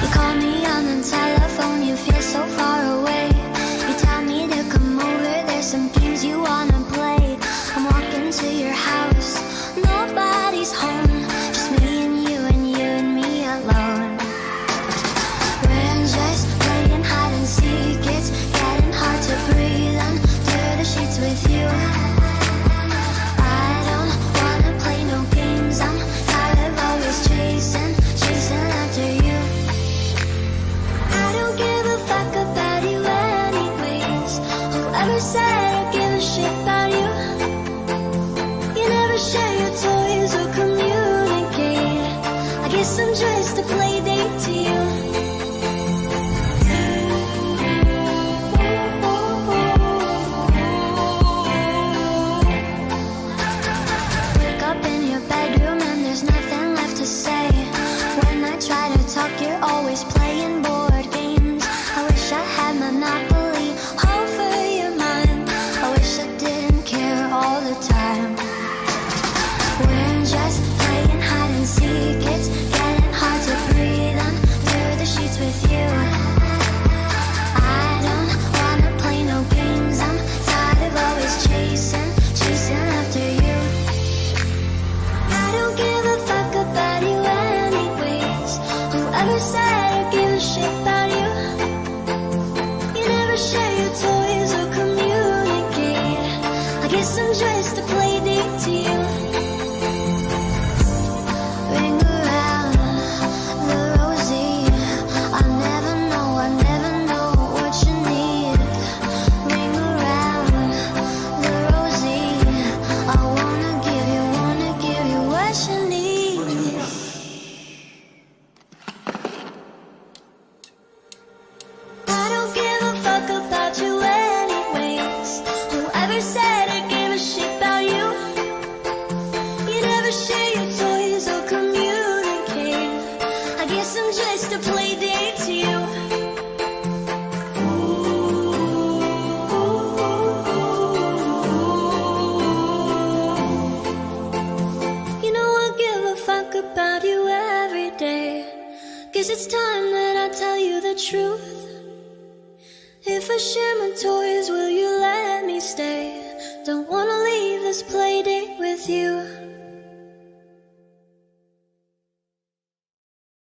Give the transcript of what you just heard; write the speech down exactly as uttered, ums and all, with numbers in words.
You call me on the telephone, you feel so far away. You tell me to come over, there's some games you wanna play. I'm walking to your house, nobody's home, just me and you and you and me alone. We're just playing hide and seek, it's getting hard to breathe under the sheets with you. I don't wanna play no games, I'm tired of always chasing, chasing after you. I don't give a fuck about you anyways. Whoever said I give a shit about you? You never share your toys or communicate. I guess I'm just a play date to you. Wake up in your bedroom and there's nothing left to say. When I try to talk, you're always playing board games. I wish I had Monopoly over your mind. I wish I didn't care all the time. We're just playing hide and seek, it's getting hard to breathe under the sheets with you. I don't wanna play no games, I'm tired of always chasing, chasing after you. I don't give a fuck about you anyways. Whoever said I give a shit about you? You never share your toys or communicate. I guess I'm just a play date to you. Ring around the rosy, I never know, I never know what you need. Ring around the rosy, I wanna give you, wanna give you what you need. I don't give a fuck about you anyways. Whoever said I gave a shit about you? You never share your toys or communicate. I guess I'm just a play date to you. You know I give a fuck about you every day. Guess it's time that I tell you the truth. If I share my toys, will you let me stay? Don't wanna leave this play date with you.